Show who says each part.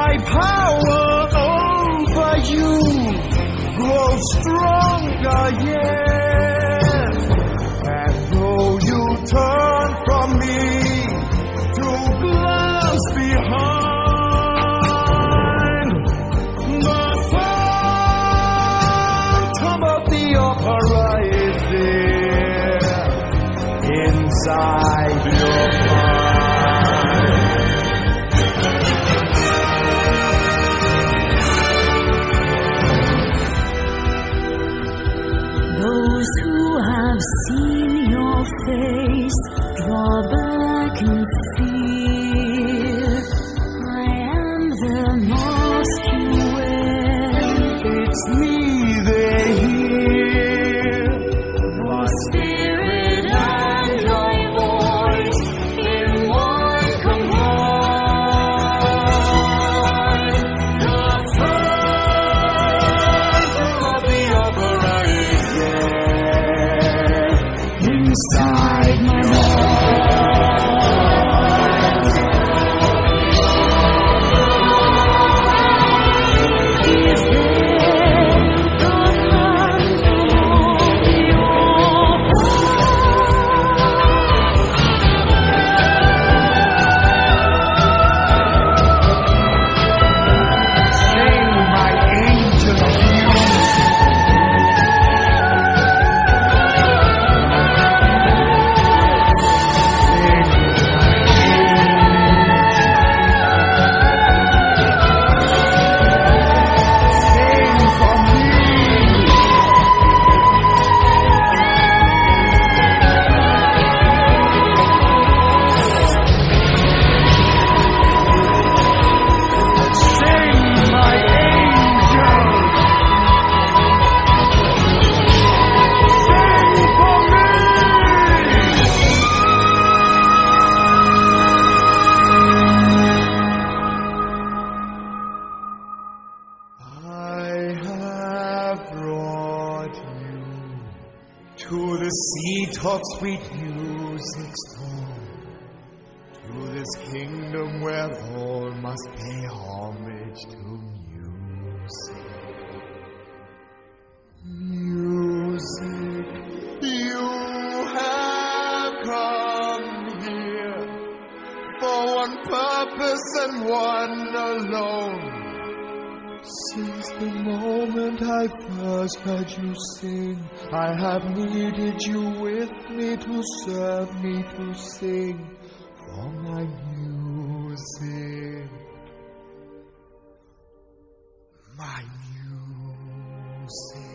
Speaker 1: my power over you grows stronger yet. And though you turn from me to glance behind, the phantom of the opera is there inside your mind.
Speaker 2: Those who have seen your face draw back in fear. I am the mask you wear.
Speaker 1: It's me they hear.
Speaker 2: My spirit and my voice in one combine. The phantom of the opera is inside my mind. Is there the phantom of the opera?
Speaker 1: Sing, my angel muse. Sing for me. Sing, my angel. Sing for me. I have brought you to the seat of sweet music's throne, to this kingdom where all must pay homage to music. Music, you have come here for one purpose and one alone. Since the moment I first heard you sing, I have needed you with me to serve me to sing for my music. My music.